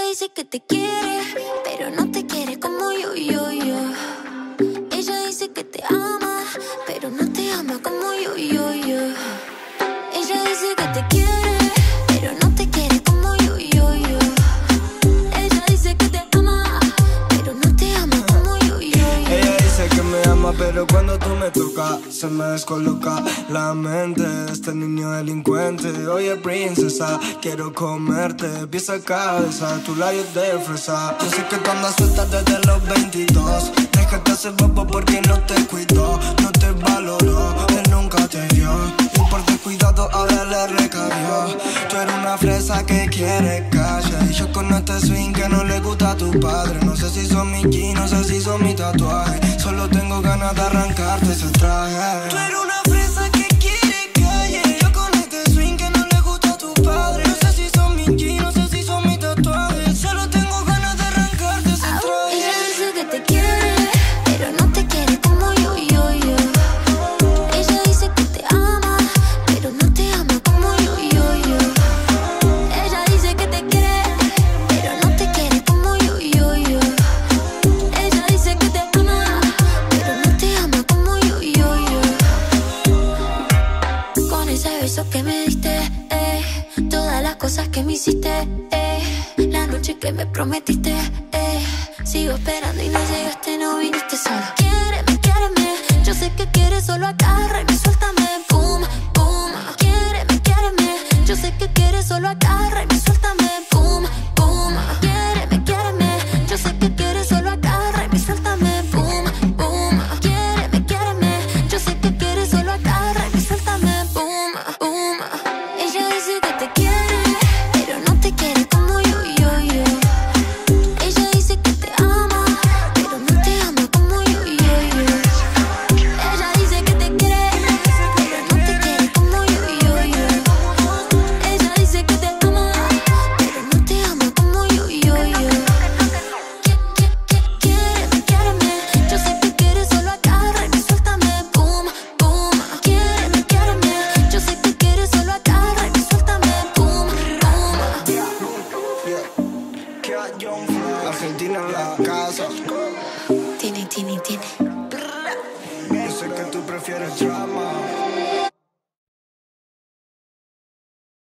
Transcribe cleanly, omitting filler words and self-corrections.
dice que te quiere, pero no te quiere como yo. Ella dice que te ama, pero no te ama como yo. Ella dice que te quiere, pero no te quiere como yo. Ella dice que te ama, pero no te ama como yo. Ella dice que me ama, pero cuando tú me tocas se me descoloca la mente de este niño delincuente. Oye, princesa, quiero comerte pieza a cabeza, tus labios de fresa. Yo sé que tú andas suelta desde los 22. Déjate hacer bobo porque no te cuidó, no te valoró, él nunca te vio. Y por descuidado ahora le recabió. Tú eres una fresa que quiere calle, y yo con este swing que no le gusta a tu padre. No sé si son mis jeans, no sé si son mis tatuajes, solo tengo ganas de arrancarte ese traje. Tú eres una fresa que quiere calle, yo con este swing que no le gusta a tu padre. No sé si son mis jeans, no sé si son mis tatuajes, solo tengo ganas de arrancarte ese traje. Ella dice que te quiere, pero no te quiere como yo. Ella dice que te ama, pero no te ama como yo. Ella dice que te quiere, pero no te quiere como yo. Ella dice que te ama, pero no te ama como yo. Con ese beso que me diste, todas las cosas que me hiciste, la noche que me prometiste, sigo esperando y no llegaste, no viniste sola. Quiéreme, yo sé que quieres, solo agárrame, suéltame, boom, boom. Quiéreme, yo sé que quieres, solo agárrame, suéltame, boom, boom. Quiéreme, yo sé que quieres, solo agárrame, suéltame, boom, boom. Quiéreme, yo sé que quieres, solo agárrame, suéltame, boom, boom. Ella dice que te quiere, pero no te quiere como yo. Ella dice que te ama, pero no te ama como yo. Ella dice que te quiere, pero no te quiere como yo. Ella dice que te ama, pero no te ama como yo. Quiéreme, yo sé que quieres, solo agárrame, suéltame, boom, boom. Quiéreme, yo sé que quieres, solo agárrame, suéltame, boom, boom. Argentina en la casa. Tiene. Yo sé que tú prefieres drama.